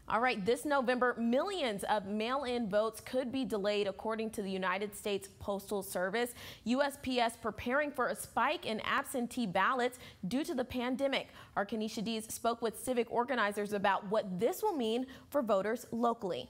All right, this November, millions of mail-in votes could be delayed, according to the United States Postal Service. USPS preparing for a spike in absentee ballots due to the pandemic. Our Kenesha Dees spoke with civic organizers about what this will mean for voters locally.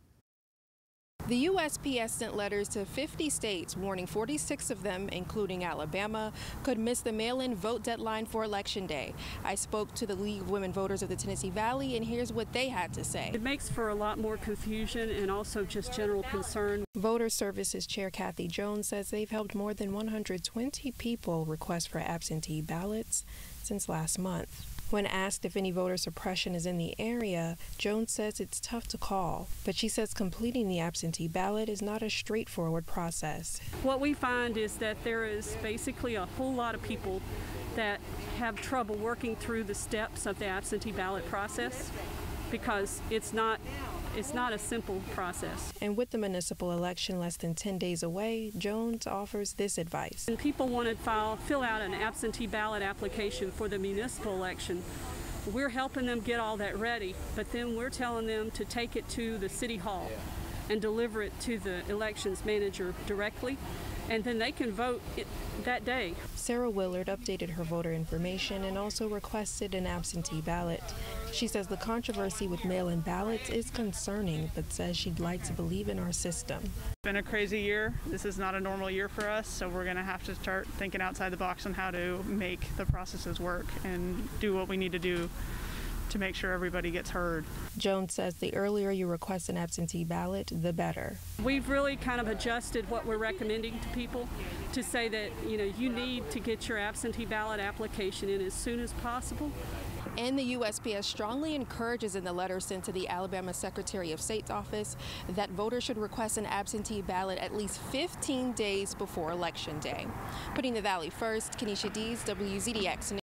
The USPS sent letters to 50 states warning 46 of them, including Alabama, could miss the mail-in vote deadline for Election Day. I spoke to the League of Women Voters of the Tennessee Valley, and here's what they had to say. It makes for a lot more confusion and also just general concern. Voter Services Chair Kathy Jones says they've helped more than 120 people request for absentee ballots since last month. When asked if any voter suppression is in the area, Jones says it's tough to call, but she says completing the absentee ballot is not a straightforward process. What we find is that there is basically a whole lot of people that have trouble working through the steps of the absentee ballot process because it's not a simple process. And with the municipal election less than 10 days away, Jones offers this advice. When people want to fill out an absentee ballot application for the municipal election, we're helping them get all that ready, but then we're telling them to take it to the city hall and deliver it to the elections manager directly, and then they can vote that day. Sarah Willard updated her voter information and also requested an absentee ballot. She says the controversy with mail-in ballots is concerning, but says she'd like to believe in our system. It's been a crazy year. This is not a normal year for us, so we're going to have to start thinking outside the box on how to make the processes work and do what we need to do to make sure everybody gets heard. Jones says the earlier you request an absentee ballot, the better. We've really kind of adjusted what we're recommending to people to say that, you need to get your absentee ballot application in as soon as possible. And the USPS strongly encourages in the letter sent to the Alabama Secretary of State's office that voters should request an absentee ballot at least 15 days before Election Day. Putting the Valley first, Kenesha Dees, WZDX News.